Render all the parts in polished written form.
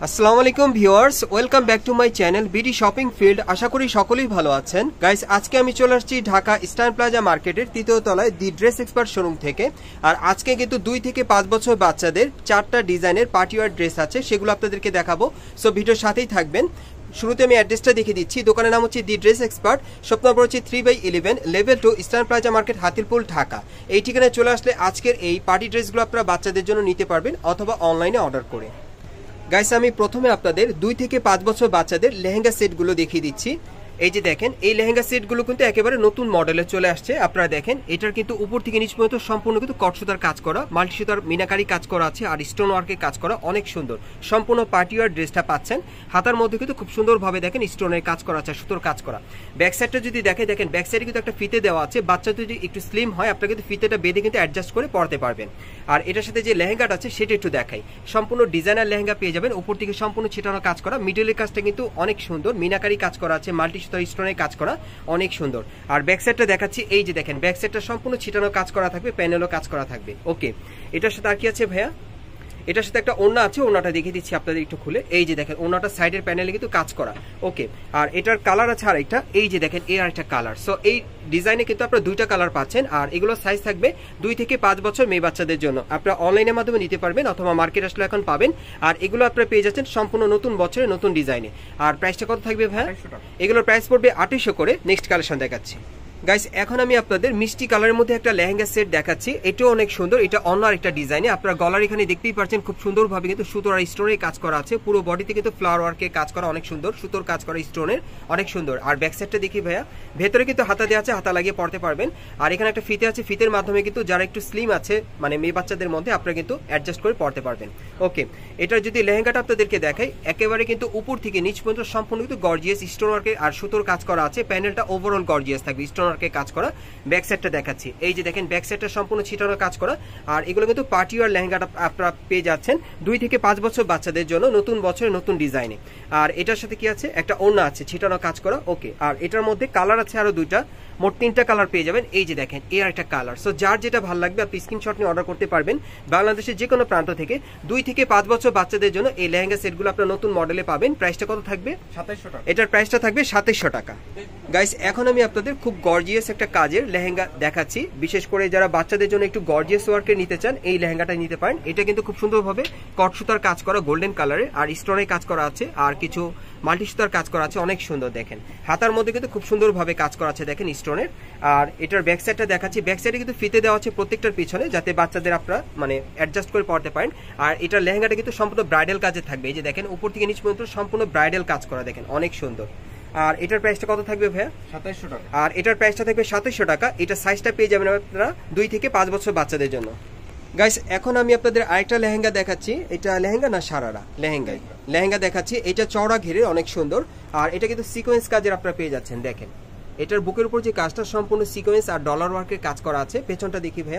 আসসালামু আলাইকুম viewers, welcome back to my channel BD shopping field. আশা করি সকলেই ভালো আছেন। গাইস, আজকে আমি চলে আসছি ঢাকা ইস্টার্ন প্লাজা মার্কেটের তৃতীয় তলায় দি ড্রেস এক্সপার্ট শোরুম থেকে। আর আজকে কিন্তু 2 থেকে 5 বছর বাচ্চাদের 4টা ডিজাইনের পার্টিওয়ার ড্রেস আছে, সেগুলো আপনাদেরকে দেখাবো। সো ভিডিওর সাথেই থাকবেন। শুরুতে আমি অ্যাড্রেসটা দেখিয়ে দিচ্ছি। দোকানের নাম হচ্ছে the dress expert, shop number হচ্ছে 3/11, level 2, eastern plaza market, Hatirpool, Dhaka. এই ঠিকানায় চলে আসলে আজকের এই পার্টি ড্রেসগুলো আপনারা বাচ্চাদের জন্য নিতে পারবেন অথবা অনলাইনে অর্ডার করে। গাইস, আমি প্রথমে আপনাদের 2 থেকে 5 বছর বাচ্চাদের লেহেঙ্গা সেটগুলো দেখিয়ে দিচ্ছি। এই যে দেখেন, এই লেহেঙ্গা সেটগুলো কিন্তু একেবারে নতুন মডেলে চলে আসছে। আপনারা দেখেন, এটার কিন্তু উপর থেকে নিচ পর্যন্ত সম্পূর্ণ কিন্তু কট সুতার কাজ করা, মাল্টি সুতার মিনাকারি কাজ করা আছে, আর স্টোন ওয়ার্কের কাজ করা, অনেক সুন্দর। সম্পূর্ণ পার্টিওয়ার ড্রেসটা পাচ্ছেন। হাতার মধ্যে কিন্তু খুব সুন্দরভাবে দেখেন স্টোনের কাজ করা আছে, সুতোর কাজ করা। ব্যাক সাইডটা যদি দেখেন ব্যাক সাইডে কিন্তু একটা ফিতে দেওয়া আছে। বাচ্চা যদি একটু স্লিম হয়, আপনারা কিন্তু ফিতেটা বেঁধে কিন্তু অ্যাডজাস্ট করে পরতে পারবেন। আর এটার সাথে যে লেহেঙ্গাটা আছে সেটা একটু দেখাই। সম্পূর্ণ ডিজাইনার লেহেঙ্গা পেয়ে যাবেন, উপর থেকে সম্পূর্ণ ছিটানো কাজ করা। মিডলের কাজটা কিন্তু অনেক সুন্দর, মিনাকারি কাজ করা আছে, মাল্টি সুতার স্টোনের কাজ করা, অনেক সুন্দর। আর ব্যাক সাইডটা দেখাচ্ছি। এই যে দেখেন, ব্যাক সাইডটা সম্পূর্ণ ছিটানো কাজ করা থাকবে, প্যানেলও কাজ করা থাকবে। ওকে, এটার সাথে আর কি আছে ভাইয়া? এটার সাথে একটা ওড়না আছে, ওড়নাটা দেখিয়ে দিচ্ছি আপনাদের একটু খুলে। এই যে দেখেন, ওড়নাটা সাইডের প্যানেলে কিন্তু কাজ করা। ওকে, আর এটার কালার আছে আরেকটা। এই যে দেখেন, এর আরেকটা কালার। সো এই ডিজাইনে কিন্তু আপনারা 2টা কালার পাচ্ছেন। আর এগুলো সাইজ থাকবে 2 থেকে 5 বছর মেয়ে বাচ্চাদের জন্য। আপনারা অনলাইনের মাধ্যমে নিতে পারবেন অথবা মার্কেট আসলে এখন পাবেন। আর এগুলো আপনারা পেয়ে যাচ্ছেন সম্পূর্ণ নতুন বছরে নতুন ডিজাইনে। আর প্রাইসটা কত থাকবে ভাই? এগুলোর প্রাইস পড়বে 2800 করে। নেক্সট কালেকশন দেখাচ্ছি। গাইস, এখন আমি আপনাদের মিষ্টি কালারের মধ্যে একটা লেহেঙ্গা সেট দেখাচ্ছি। এটাও অনেক সুন্দর। এটা অন্য আরেকটা ডিজাইনে। আপনারা গলার এখানে দেখতেই পাচ্ছেন খুব সুন্দরভাবে কিন্তু সুতোর আর স্টোনের কাজ করা আছে। পুরো বডিতে কিন্তু ফ্লাওয়ার ওয়ার্কের কাজ করা, অনেক সুন্দর। সুতোর কাজ করা, স্টোনের, অনেক সুন্দর। আর ব্যাক সাইডটা দেখি ভাইয়া, ভেতরে কিন্তু হাতা দেওয়া আছে, হাতা লাগিয়ে পড়তে পারবেন। আর এখানে একটা ফিতে আছে, ফিতের মাধ্যমে কিন্তু যারা একটু স্লিম আছে, মানে মেয়ে বাচ্চাদের মধ্যে, আপনারা কিন্তু অ্যাডজাস্ট করে পড়তে পারবেন। ওকে, এটার যদি লেহেঙ্গাটা আপনাদেরকে দেখাই, একেবারে কিন্তু উপর থেকে নিচ পর্যন্ত সম্পূর্ণ কিন্তু গর্জিয়াস স্টোন ওয়ার্কের আর সুতোর কাজ করা আছে। প্যানেলটা ওভারঅল গর্জিয়াস থাকবে, স্টোন ওয়ার্কের কাজ করা। ব্যাক সাইডটা দেখাচ্ছি। এই যে দেখেন, ব্যাক সাইডটা সম্পূর্ণ ছিটানো কাজ করা। আর এগুলো কিন্তু পার্টিওয়ার লেহেঙ্গাটা আপনারা পেয়ে যাচ্ছেন 2 থেকে 5 বছর বাচ্চাদের জন্য, নতুন বছরে নতুন ডিজাইনে। আর এটার সাথে কি আছে? একটা ওড়না আছে, ছিটানো কাজ করা। ওকে, আর এটার মধ্যে কালার আছে আরো 2টা, মোট 3টা কালার পেয়ে যাবেন। এই যে দেখেন, এর একটা কালার। সো যার যেটা ভালো লাগবে আপনি স্ক্রিনশট নিয়ে অর্ডার করতে পারবেন বাংলাদেশের যে কোনো প্রান্ত থেকে। 2 থেকে 5 বছর বাচ্চাদের জন্য এই লেহেঙ্গা সেটগুলো আপনারা নতুন মডেলে পাবেন। প্রাইসটা কত থাকবে? 2700 টাকা। এটার প্রাইসটা থাকবে 2700 টাকা। গাইস, এখন আমি আপনাদের খুব গর্জিয়াস একটা কাজের লেহেঙ্গা দেখাচ্ছি। বিশেষ করে যারা বাচ্চাদের জন্য একটু গর্জিয়াস ওয়ার্কে নিতে চান, এই লেহেঙ্গাটা নিতে পারেন। এটা কিন্তু খুব সুন্দরভাবে কট সুতার কাজ করা, গোল্ডেন কালারের, আর স্টোনের কাজ করা আছে, আর কিছু মাল্টি সুতার কাজ করা আছে, অনেক সুন্দর। দেখেন, হাতার মধ্যে কিন্তু খুব সুন্দরভাবে কাজ করা আছে, দেখেন স্টোনের। আর এটার ব্যাক সাইডটা দেখাচ্ছি। ব্যাক সাইডে কিন্তু ফিতে দেওয়া আছে প্রত্যেকটার পিছনে, যাতে বাচ্চাদের আপনারা মানে অ্যাডজাস্ট করে পড়তে পারেন। আর এটার লেহেঙ্গাটা কিন্তু সম্পূর্ণ ব্রাইডাল কাজে থাকবে। এই যে দেখেন, উপর থেকে নিচ পর্যন্ত সম্পূর্ণ ব্রাইডাল কাজ করা, দেখেন অনেক সুন্দর। আর এটার প্রাইসটা কত থাকবে ভাইয়া? 2700 টাকা। আর এটার প্রাইসটা থাকবে 2700 টাকা। এটা সাইজটা পেয়ে যাবেন আপনারা 2 থেকে 5 বছর বাচ্চাদের জন্য। গাইস, এখন আমি আপনাদের আরেকটা লেহেঙ্গা দেখাচ্ছি। এটা লেহেঙ্গা না সারারা? লেহেঙ্গা দেখাচ্ছি। এটা চওড়া ঘেরের, অনেক সুন্দর। আর এটা কিন্তু সিকোয়েন্স কাজের আপনারা পেয়ে যাচ্ছেন। দেখেন, এটার বুকের উপর যে কাজটা সম্পূর্ণ সিকোয়েন্স আর ডলার ওয়ার্কের কাজ করা আছে। পেছনটা দেখি ভাইয়া,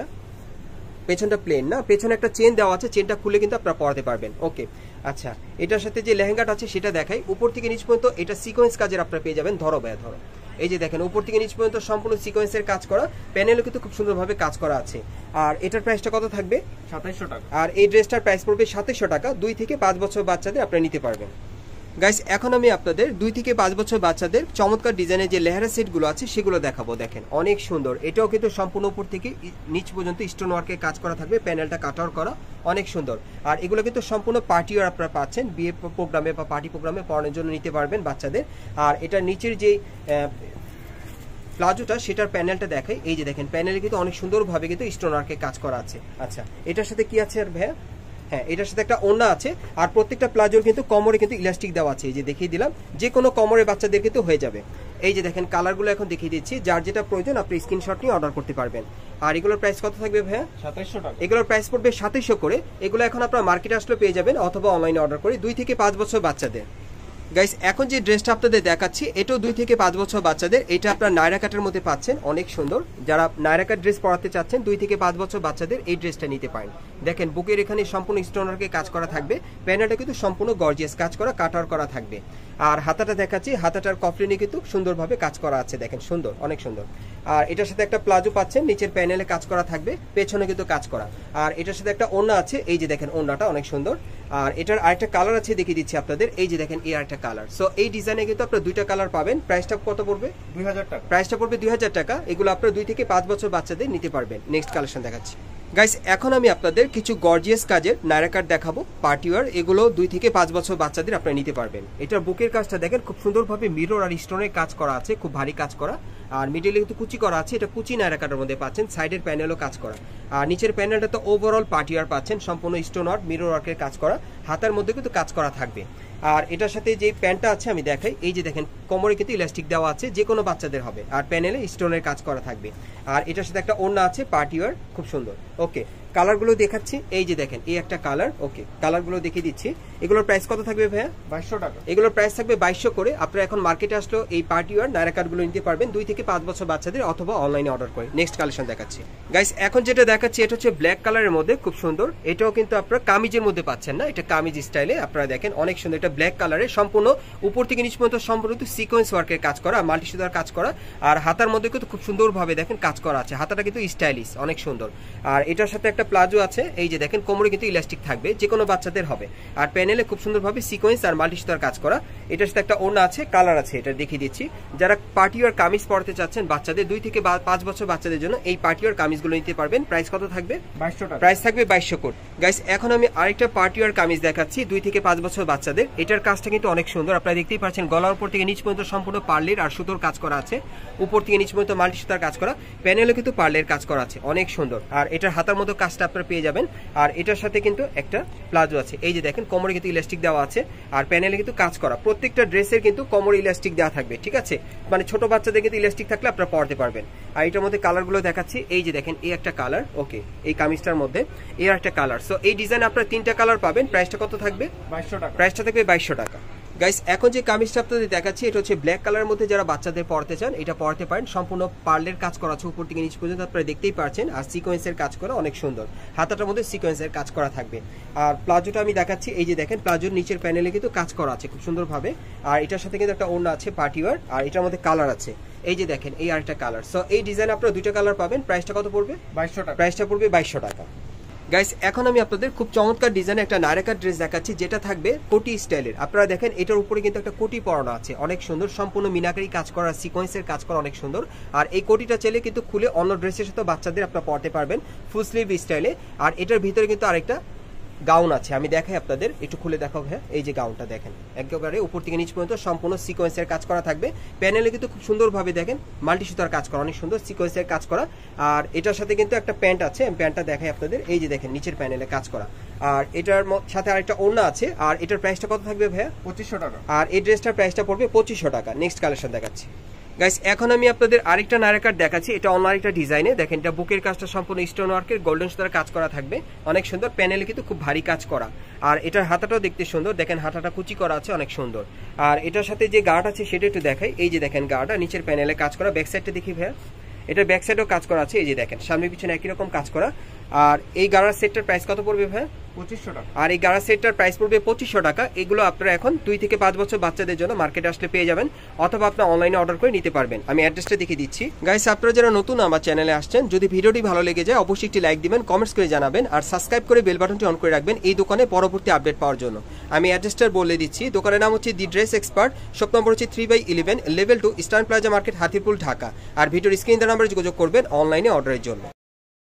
পেছনটা প্লেন না, পেছনে একটা চেন দেওয়া আছে, চেনটা খুলে কিন্তু আপনারা পরাতে পারবেন। ওকে, আচ্ছা, এটার সাথে যে লেহেঙ্গাটা আছে সেটা দেখাই। উপর থেকে নিচ পর্যন্ত এটা সিকোয়েন্স কাজের আপনারা পেয়ে যাবেন। ধরো ভাইয়া, ধরো। এই যে দেখেন, উপর থেকে নিচ পর্যন্ত সম্পূর্ণ সিকোয়েন্সের কাজ করা, প্যানেলও কিন্তু খুব সুন্দরভাবে কাজ করা আছে। আর এটার প্রাইসটা কত থাকবে? 2700 টাকা। আর এই ড্রেসটার প্রাইস পড়বে 2700 টাকা। 2 থেকে 5 বছর বাচ্চাদের আপনারা নিতে পারবেন। গাইস, এখন আমি আপনাদের 2 থেকে 5 বছর বাচ্চাদের চমৎকার ডিজাইনের যে লেহেঙ্গা সেটগুলো আছে সেগুলো দেখাবো। দেখেন, অনেক সুন্দর। এটাও কিন্তু সম্পূর্ণ উপর থেকে নিচ পর্যন্ত স্টোন ওয়ার্কের কাজ করা থাকবে, প্যানেলটা কাটআউট করা, অনেক সুন্দর। আর এগুলো কিন্তু সম্পূর্ণ পার্টিওয়ার আপনারা পাচ্ছেন, বিয়ে প্রোগ্রামে বা পার্টি প্রোগ্রামে পরানোর জন্য নিতে পারবেন বাচ্চাদের। আর এটার নিচের যে প্লাজোটা, সেটার প্যানেলটা দেখাই। এই যে দেখেন, প্যানেলে কিন্তু অনেক সুন্দরভাবে কিন্তু স্টোন ওয়ার্কের কাজ করা আছে। আচ্ছা, এটার সাথে কি আছে আর ভাইয়া? হ্যাঁ, এটার সাথে একটা ওড়না আছে। আর প্রত্যেকটা প্লাজোর কিন্তু কোমরে কিন্তু ইলাস্টিক দেওয়া আছে। এই যে দেখিয়ে দিলাম, যে কোনো কোমরে বাচ্চাদের কিন্তু হয়ে যাবে। এই যে দেখেন, কালারগুলো এখন দেখিয়ে দিচ্ছি। যার যেটা প্রয়োজন আপনি স্ক্রিনশট নিয়ে অর্ডার করতে পারবেন। আর এগুলোর প্রাইস কত থাকবে ভাইয়া? 2700 টাকা। এগুলোর প্রাইস পড়বে 2700 করে। এগুলো এখন আপনারা মার্কেটে আসলে পেয়ে যাবেন অথবা অনলাইনে অর্ডার করে 2 থেকে 5 বছর বাচ্চাদের। গাইস, এখন যে ড্রেসটা আপনাদের দেখাচ্ছি এটাও 2 থেকে 5 বছর বাচ্চাদের। এটা আপনারা নায়রা কাটের মধ্যে পাচ্ছেন, অনেক সুন্দর। যারা নায়রা কাট ড্রেস পরাতে চাচ্ছেন 2 থেকে 5 বছর বাচ্চাদের, এই ড্রেসটা নিতে পারেন। দেখেন, বুকের এখানে সম্পূর্ণ স্টোন ওয়ার্কের কাজ করা থাকবে, প্যানেলটা কিন্তু সম্পূর্ণ গর্জিয়াস কাজ করা, কাটআউট করা থাকবে। আর হাতাটা দেখাচ্ছি, হাতাটার কফলিনে কিন্তু সুন্দরভাবে কাজ করা আছে, দেখেন সুন্দর, অনেক সুন্দর। আর এটার সাথে একটা প্লাজো পাচ্ছেন, নিচের প্যানেলে কাজ করা থাকবে, পেছনে কিন্তু কাজ করা। আর এটার সাথে একটা ওড়না আছে, এই যে দেখেন ওড়নাটা অনেক সুন্দর। আর এটার আরেকটা কালার আছে, দেখিয়ে দিচ্ছি আপনাদের, এই যে দেখেন এই আরেকটা কালার। সো এই ডিজাইনে কিন্তু আপনারা দুইটা কালার পাবেন। প্রাইসটা কত পড়বে? 2000 টাকা। প্রাইসটা পড়বে 2000 টাকা। এগুলো আপনারা 2 থেকে 5 বছর বাচ্চাদের নিতে পারবেন। নেক্সট কালেকশন দেখাচ্ছি গাইস। এখন আমি আপনাদের কিছু গর্জিয়াস কাজের নায়রা কাট দেখাবো, পার্টি ওয়্যার। এগুলো 2 থেকে 5 বছর বাচ্চাদের আপনারা নিতে পারবেন। এটার বুকের কাজটা দেখেন খুব সুন্দরভাবে মিরর আর স্টোনের কাজ করা আছে, খুব ভারী কাজ করা। আর মিডলে কিন্তু কুচি করা আছে, এটা কুচি নায়রা কাটের মধ্যে পাচ্ছেন। সাইডের প্যানেলও কাজ করা। আর নিচের প্যানেলটা তো ওভারঅল পার্টি ওয়্যার পাচ্ছেন, সম্পূর্ণ স্টোন ওয়ার্ক, মিরর ওয়ার্কের কাজ করা। হাতার মধ্যে কিন্তু কাজ করা থাকবে। আর এটার সাথে যে প্যান্টটা আছে আমি দেখাই, এই যে দেখেন কোমরে কিন্তু ইলাস্টিক দেওয়া আছে, যে কোনো বাচ্চাদের হবে। আর প্যানেলে স্টোনের কাজ করা থাকবে। আর এটার সাথে একটা ওড়না আছে, পার্টি ওয়্যার, খুব সুন্দর। ওকে, কালারগুলো দেখাচ্ছি, এই যে দেখেন এই একটা কালার। ওকে, কালারগুলো দেখিয়ে দিচ্ছি। এগুলোর প্রাইস কত থাকবে ভাইয়া? 2200 টাকা। এগুলোর প্রাইস থাকবে 2200 করে। আপনারা এখন মার্কেটে আসলেও এই পার্টি ওয়্যার নায়রা কাটগুলো নিতে পারবেন 2 থেকে 5 বছর বাচ্চাদের, অথবা অনলাইনে অর্ডার করে। নেক্সট কালেকশন দেখাচ্ছি গাইস। এখন যেটা দেখাচ্ছি এটা হচ্ছে ব্ল্যাক কালারের মধ্যে, খুব সুন্দর। এটাও কিন্তু আপনারা কামিজের মধ্যে পাচ্ছেন না, এটা কামিজ স্টাইলে। আপনারা দেখেন অনেক সুন্দর, এটা ব্ল্যাক কালারের, সম্পূর্ণ উপর থেকে নিচ পর্যন্ত সম্পূর্ণ সিকোয়েন্স ওয়ার্কের কাজ করা, মাল্টি সুতার কাজ করা। আর হাতার মধ্যে কিন্তু খুব সুন্দরভাবে দেখেন কাজ করা আছে, হাতাটা কিন্তু স্টাইলিশ, অনেক সুন্দর। আর এটার সাথে একটা প্লাজো আছে, এই যে দেখেন কোমরে কিন্তু ইলাস্টিক থাকবে, যে কোনো বাচ্চাদের হবে। আর প্যানেলে খুব সুন্দরভাবে সিকোয়েন্স আর মাল্টি সুতার কাজ করা। এটার সাথে একটা ওড়না আছে, কালার আছে, এটা দেখিয়ে দিচ্ছি। যারা পার্টি ওয়্যার কামিজ পরতে চাচ্ছেন বাচ্চাদের 2 থেকে 5 বছর বাচ্চাদের জন্য, এই পার্টি ওয়্যার কামিজগুলো নিতে পারবেন। প্রাইস কত থাকবে? 2200 টাকা। প্রাইস থাকবে 2200 কোট। গাইস এখন আমি আরেকটা পার্টি ওয়্যার কামিজ দেখাচ্ছি 2 থেকে 5 বছর বাচ্চাদের। এটার কাজটা কিন্তু অনেক সুন্দর, আপনারা দেখতেই পাচ্ছেন। গলার উপর থেকে নিচ পর্যন্ত সম্পূর্ণ পার্লের আর সুতোর কাজ করা আছে, উপর থেকে নিচ পর্যন্ত মাল্টি সুতার কাজ করা, প্যানেলে কিন্তু পার্লের কাজ করা আছে, অনেক সুন্দর। আর এটার হাতার মতো কাজটা আপনারা পেয়ে যাবেন। আর এটার সাথে কিন্তু একটা প্লাজো আছে, এই যে দেখেন কোমরে কিন্তু ইলাস্টিক দেওয়া আছে, আর প্যানেলে কিন্তু কাজ করা। প্রত্যেকটা ড্রেসের কিন্তু কোমরে ইলাস্টিক দেওয়া থাকবে, ঠিক আছে? মানে ছোট বাচ্চাদের কিন্তু ইলাস্টিক থাকলে আপনারা পরতে পারবেন। আর এটার মধ্যে কালারগুলো দেখাচ্ছি, এই যে দেখেন এই একটা কালার। ওকে, এই কামিজটার মধ্যে এই একটা কালার। সো এই ডিজাইন আপনারা 3টা কালার পাবেন। প্রাইসটা কত থাকবে? 2200 টাকা। প্রাইসটা থাকবে 2200 টাকা। গাইস এখন যে কামিজটা আপনাদের দেখাচ্ছি এটা হচ্ছে ব্ল্যাক কালারের মধ্যে, যারা বাচ্চাদের পরতে চান এটা পরতে পারেন। সম্পূর্ণ পার্লের কাজ করা আছে উপর থেকে নিচ পর্যন্ত, আপনারা দেখতেই পাচ্ছেন। আর সিকোয়েন্সের কাজ করা অনেক সুন্দর, হাতাটার মধ্যে সিকোয়েন্সের কাজ করা থাকবে। আর প্লাজোটা আমি দেখাচ্ছি, এই যে দেখেন প্লাজোর নিচের প্যানেলে কিন্তু কাজ করা আছে খুব সুন্দরভাবে। আর এটার সাথে কিন্তু একটা ওড়না আছে পার্টি ওয়্যার, আর এটার মধ্যে কালার আছে, এই যে দেখেন এই আরেকটা কালার। সো এই ডিজাইন আপনারা 2টা কালার পাবেন। প্রাইসটা কত পড়বে? 2200 টাকা। প্রাইসটা পড়বে 2200 টাকা। গাইস এখন আমি আপনাদের খুব চমৎকার ডিজাইনে একটা নায়রা কাট ড্রেস দেখাচ্ছি, যেটা থাকবে কোটি স্টাইলের। আপনারা দেখেন এটার উপরে কিন্তু একটা কোটি পরানো আছে, অনেক সুন্দর, সম্পূর্ণ মিনাকারি কাজ করা, সিকোয়েন্সের কাজ করা, অনেক সুন্দর। আর এই কোটিটা চাইলে কিন্তু খুলে অন্য ড্রেসের সাথে বাচ্চাদের আপনারা পরতে পারবেন ফুল স্লিভ স্টাইলে। আর এটার ভিতরে কিন্তু আরেকটা গাউন আছে, আমি দেখাই আপনাদের, একটু খুলে দেখাও। হ্যাঁ, এই যে গাউনটা দেখেন, একেবারে উপর থেকে নিচ পর্যন্ত সম্পূর্ণ সিকোয়েন্সের কাজ করা থাকবে। প্যানেলে কিন্তু খুব সুন্দরভাবে দেখেন মাল্টি সুতার কাজ করা, অনেক সুন্দর সিকোয়েন্সের কাজ করা। আর এটার সাথে কিন্তু একটা প্যান্ট আছে, আমি প্যান্টটা দেখাই আপনাদের, এই যে দেখেন নিচের প্যানেলে কাজ করা। আর এটার সাথে আরেকটা ওড়না আছে। আর এটার প্রাইসটা কত থাকবে ভাইয়া? 2500 টাকা। আর এই ড্রেসটার প্রাইসটা পড়বে 2500 টাকা। নেক্সট কালেকশন দেখাচ্ছি গাইস। এখন আমি আপনাদের আরেকটা নায়রা কাট দেখাচ্ছি, এটা অন্য আরেকটা ডিজাইনে। দেখেন এটা বুকের কাজটা সম্পূর্ণ স্টোন ওয়ার্কের, গোল্ডেন সুতার কাজ করা থাকবে, অনেক সুন্দর। প্যানেলে কিন্তু খুব ভারী কাজ করা। আর এটার হাতাটাও দেখতে সুন্দর, দেখেন হাতাটা কুচি করা আছে, অনেক সুন্দর। আর এটার সাথে যে গার্ড আছে সেটা একটু দেখাই, এই যে দেখেন গার্ড, আর নিচের প্যানেলে কাজ করা। ব্যাক সাইডটা দেখি ভাইয়া, এটা ব্যাক সাইডেও কাজ করা আছে, এই যে দেখেন সামনে পিছনে একই রকম কাজ করা। আর এই গাড়ার সেটটার প্রাইস কত পড়বে ভাই? 2500 টাকা। আর এই গাড়া সেটটার প্রাইস পড়বে 2500 টাকা। এগুলো আপনারা এখন 2 থেকে 5 বছর বাচ্চাদের জন্য মার্কেটে আসলে পেয়ে যাবেন, অথবা আপনারা অনলাইনে অর্ডার করে নিতে পারবেন। আমি অ্যাড্রেসটা দেখিয়ে দিচ্ছি। গাইস আপনারা যারা নতুন আমার চ্যানেলে আসছেন, যদি ভিডিওটি ভালো লেগে যায় অবশ্যই একটি লাইক দিবেন, কমেন্টস করে জানাবেন, আর সাবস্ক্রাইব করে বেল বাটনটি অন করে রাখবেন এই দোকানে পরবর্তী আপডেট পাওয়ার জন্য। আমি অ্যাড্রেসটা বলে দিচ্ছি, দোকানের নাম হচ্ছে the dress expert, shop number হচ্ছে 3/11, level 2, eastern plaza market, Hatirpool, Dhaka. আর ভিডিওর স্ক্রিন নাম্বারে যোগাযোগ করবেন অনলাইনে অর্ডারের জন্য।